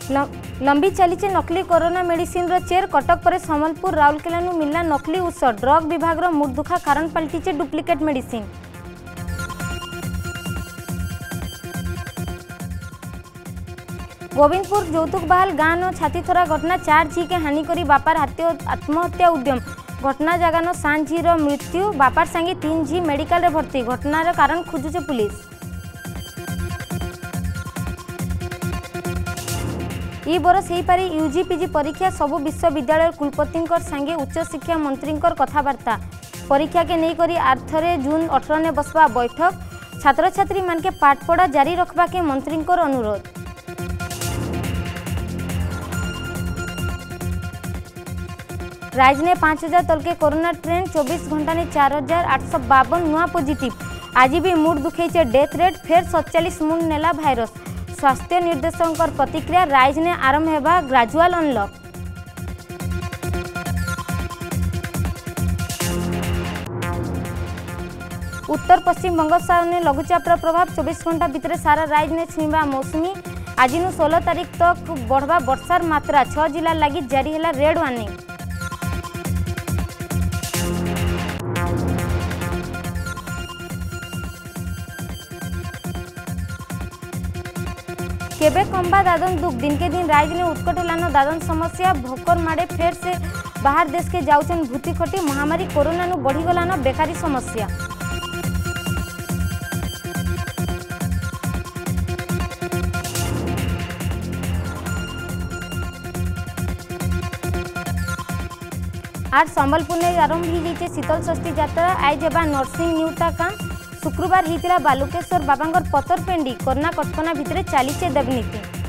लंबी चली नकली कोरोना मेडिसिन रो चेर कटक पर संबलपुर राउरकेला मिलला नकली औषध ड्रग विभाग रो मुर्दुखा कारण पलटिचे डुप्लिकेट मेडिसिन। गोविंदपुर जौतुक बहाल गाँव नो छातीथरा घटना 4 झी के हानि करी बापार आत्महत्या उद्यम घटना जगह नो सांझ झी रो मृत्यु बापार संगे 3 झी मेडिकल रे भर्ती घटनार कारण खोजुचे पुलिस। ई बरस हो पारी यूजी पीजी परीक्षा सबु विश्वविद्यालय कुलपति संगे उच्च शिक्षा मंत्री कथबार्ता परीक्षा के नहीं करी आर्थरे जून 18 ने बसवा बैठक छात्र छात्री मान के पाठपढ़ा जारी रखबा के मंत्री अनुरोध। राज्य ने 5000 तल के कोरोना ट्रेंड 24 घंटा ने 4852 नुआ पॉजिटिव आज भी मूड दुखैचे डेथ रेट फेर 47 मूड नेला भाइरस स्वास्थ्य निर्देशक प्रतिक्रिया राज्य ने आरंभ होगा ग्रेजुअल अनलॉक। उत्तर पश्चिम बंगोपसागर में लघुचाप प्रभाव 24 घंटा भितर सारा राज्य ने छुईबा मौसुमी आज 16 तारीख तक बढ़वा वर्षार मात्रा 6 जिला लगी जारी है रेड वार्निंग। केबे कम्बा दादन दुख दिन के दिन राज्य ने उत्कट लानो दादन समस्या भोकर माड़े फेर से बाहर देश के जाउचन भूति खटी महामारी कोरोना नु बढ़ी गलानो बेकारी समस्या। आज संबलपुर में आरंभ हो शीतल षष्ठी यात्रा आज हेबा नरसिंह न्यूटा काम शुक्रवार होता बालुकेश्वर बाबांगर पतर पेंडी कोरोना कटकना भितर चलीचे देवनीति।